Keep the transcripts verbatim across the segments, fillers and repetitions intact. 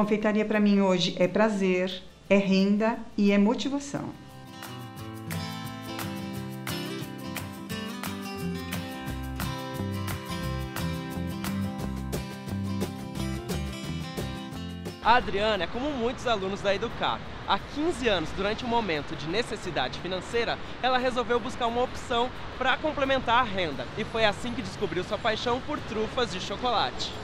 Confeitaria para mim hoje é prazer, é renda e é motivação. A Adriana é como muitos alunos da Educar. Há quinze anos, durante um momento de necessidade financeira, ela resolveu buscar uma opção para complementar a renda. E foi assim que descobriu sua paixão por trufas de chocolate.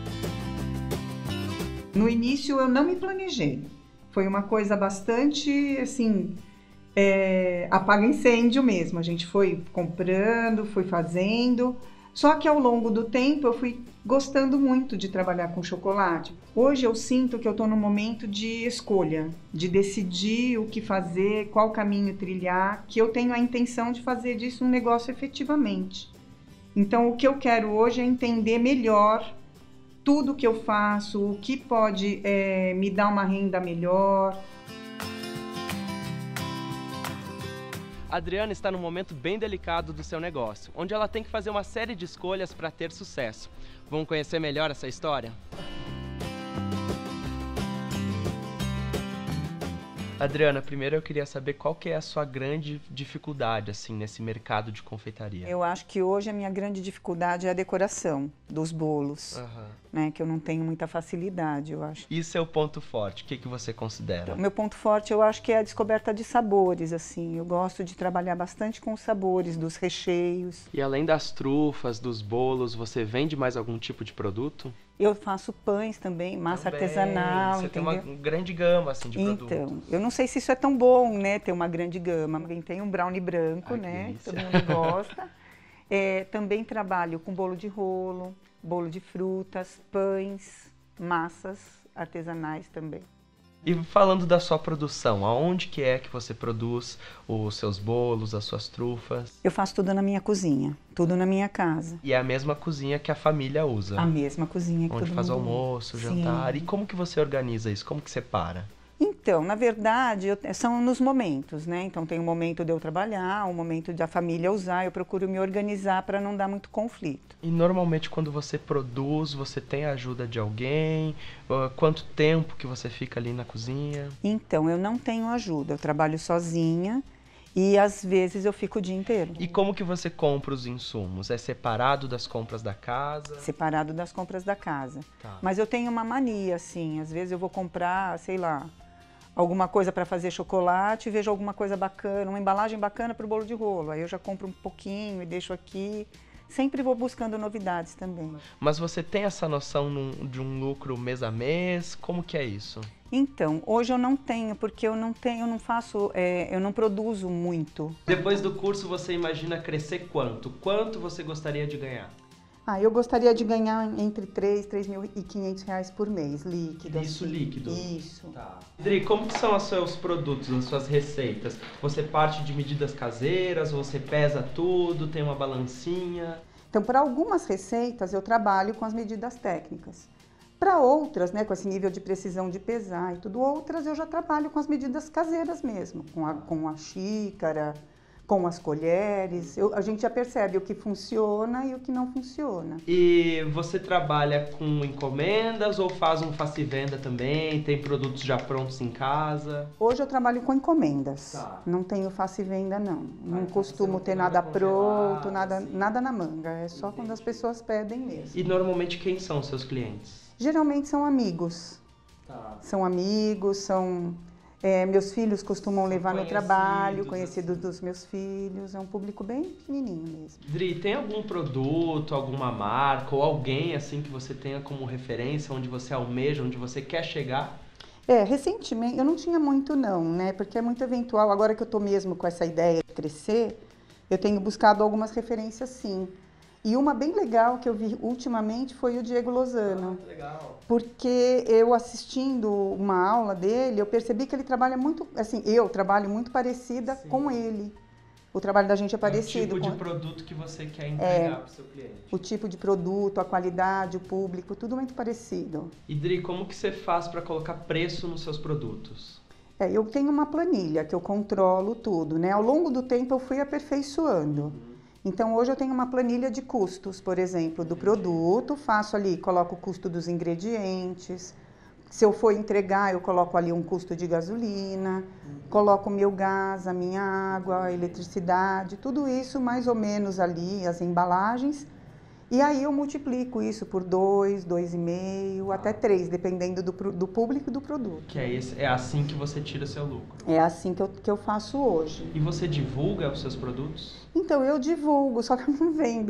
No início eu não me planejei. Foi uma coisa bastante, assim, é, apaga-incêndio mesmo. A gente foi comprando, foi fazendo. Só que ao longo do tempo eu fui gostando muito de trabalhar com chocolate. Hoje eu sinto que eu estou num momento de escolha, de decidir o que fazer, qual caminho trilhar, que eu tenho a intenção de fazer disso um negócio efetivamente. Então o que eu quero hoje é entender melhor tudo que eu faço, o que pode é, me dar uma renda melhor. A Adriana está num momento bem delicado do seu negócio, onde ela tem que fazer uma série de escolhas para ter sucesso. Vamos conhecer melhor essa história? Adriana, primeiro eu queria saber qual que é a sua grande dificuldade assim nesse mercado de confeitaria. Eu acho que hoje a minha grande dificuldade é a decoração dos bolos, Uhum. né, que eu não tenho muita facilidade, eu acho. Isso é o ponto forte, o que que você considera? O meu ponto forte eu acho que é a descoberta de sabores, assim, eu gosto de trabalhar bastante com os sabores, dos recheios. E além das trufas, dos bolos, você vende mais algum tipo de produto? Eu faço pães também, massa também, artesanal, você entendeu? tem uma grande gama assim de então, produtos. Então, eu não sei se isso é tão bom, né, ter uma grande gama. Tem um brownie branco, Ai, né, que todo mundo gosta. É, também trabalho com bolo de rolo, bolo de frutas, pães, massas artesanais também. E falando da sua produção, aonde que é que você produz os seus bolos, as suas trufas? Eu faço tudo na minha cozinha, tudo na minha casa. E é a mesma cozinha que a família usa? A mesma cozinha que onde todo faz mundo almoço, usa. jantar. Sim. E como que você organiza isso? Como que separa? Então, na verdade, eu, são nos momentos, né? Então tem um momento de eu trabalhar, um momento da família usar, eu procuro me organizar para não dar muito conflito. E normalmente quando você produz, você tem a ajuda de alguém? Quanto tempo que você fica ali na cozinha? Então, eu não tenho ajuda, eu trabalho sozinha e às vezes eu fico o dia inteiro. E como que você compra os insumos? É separado das compras da casa? Separado das compras da casa. Tá. Mas eu tenho uma mania, assim, às vezes eu vou comprar, sei lá, alguma coisa para fazer chocolate, vejo alguma coisa bacana, uma embalagem bacana para o bolo de rolo. Aí eu já compro um pouquinho e deixo aqui. Sempre vou buscando novidades também. Mas você tem essa noção num, de um lucro mês a mês? Como que é isso? Então, hoje eu não tenho, porque eu não tenho, eu não faço, é, eu não produzo muito. Depois do curso você imagina crescer quanto? Quanto você gostaria de ganhar? Ah, eu gostaria de ganhar entre três, três mil e quinhentos reais por mês, líquido. Isso, assim. líquido? Isso. Tá. Dri, como que são os seus produtos, as suas receitas? Você parte de medidas caseiras, você pesa tudo, tem uma balancinha? Então, para algumas receitas eu trabalho com as medidas técnicas. Para outras, né, com esse nível de precisão de pesar e tudo, outras eu já trabalho com as medidas caseiras mesmo, com a, com a xícara, com as colheres. Eu, a gente já percebe o que funciona e o que não funciona. E você trabalha com encomendas ou faz um faça e venda também? Tem produtos já prontos em casa? Hoje eu trabalho com encomendas. Tá. Não tenho faça e venda, não. Não então costumo não ter tem nada nada pronto, congelado, nada, assim. nada na manga. É só Entendi. quando as pessoas pedem mesmo. E normalmente quem são os seus clientes? Geralmente são amigos. Tá. São amigos, são... É, meus filhos costumam São levar no trabalho, conhecidos assim. dos meus filhos. É um público bem pequenininho mesmo. Dri, tem algum produto, alguma marca ou alguém assim que você tenha como referência, onde você almeja, onde você quer chegar? É, recentemente, eu não tinha muito não, né? Porque é muito eventual. Agora que eu tô mesmo com essa ideia de crescer, eu tenho buscado algumas referências sim. E uma bem legal que eu vi ultimamente foi o Diego Lozano. Ah, que legal. Porque eu assistindo uma aula dele, eu percebi que ele trabalha muito, assim, eu trabalho muito parecida Sim. com ele. O trabalho da gente é parecido. É o tipo com de produto que você quer entregar é, para o seu cliente. O tipo de produto, a qualidade, o público, tudo muito parecido. E Dri, como que você faz para colocar preço nos seus produtos? É, eu tenho uma planilha que eu controlo tudo, né? Ao longo do tempo eu fui aperfeiçoando. Uhum. Então hoje eu tenho uma planilha de custos, por exemplo, do produto, faço ali, coloco o custo dos ingredientes, Se eu for entregar, eu coloco ali um custo de gasolina, uhum. coloco o meu gás, a minha água, a eletricidade, tudo isso mais ou menos ali, as embalagens. E aí eu multiplico isso por dois, dois e meio, até três, dependendo do, do público e do produto. Que é, esse, é assim que você tira seu lucro? É assim que eu, que eu faço hoje. E você divulga os seus produtos? Então, eu divulgo, só que eu não vendo.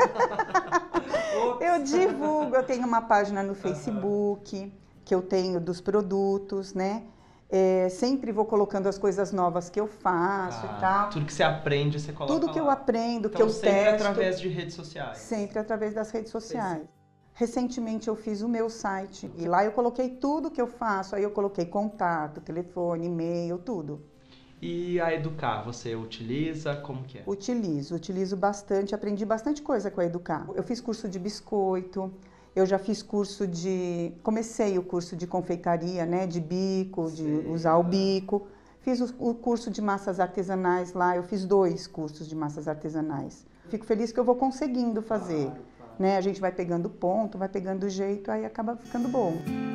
Eu divulgo, eu tenho uma página no Facebook, uhum. que eu tenho dos produtos, né? É, sempre vou colocando as coisas novas que eu faço ah, e tal. Tudo que você aprende, você coloca Tudo que lá. eu aprendo, então, que eu sempre testo. Sempre através de redes sociais? Sempre através das redes sociais. Sim. Recentemente eu fiz o meu site e lá eu coloquei tudo que eu faço. Aí eu coloquei contato, telefone, e-mail, tudo. E a Educar, você utiliza? Como que é? Utilizo, utilizo bastante. Aprendi bastante coisa com a Educar. Eu fiz curso de biscoito. Eu já fiz curso de... Comecei o curso de confeitaria, né? De bico, de Sim, usar o bico. Fiz o, o curso de massas artesanais lá. Eu fiz dois cursos de massas artesanais. Fico feliz que eu vou conseguindo fazer. Claro, claro. Né? A gente vai pegando ponto, vai pegando jeito, aí acaba ficando bom.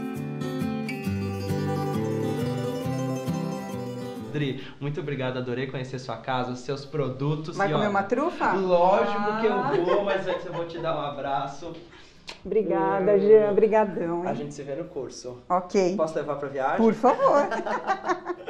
Dri, muito obrigado, adorei conhecer sua casa, seus produtos. Vai e, comer ó, uma trufa? Lógico ah. que eu vou, mas antes eu vou te dar um abraço. Obrigada, Jean. Obrigadão. Hein? A gente se vê no curso. Ok. Posso levar pra viagem? Por favor.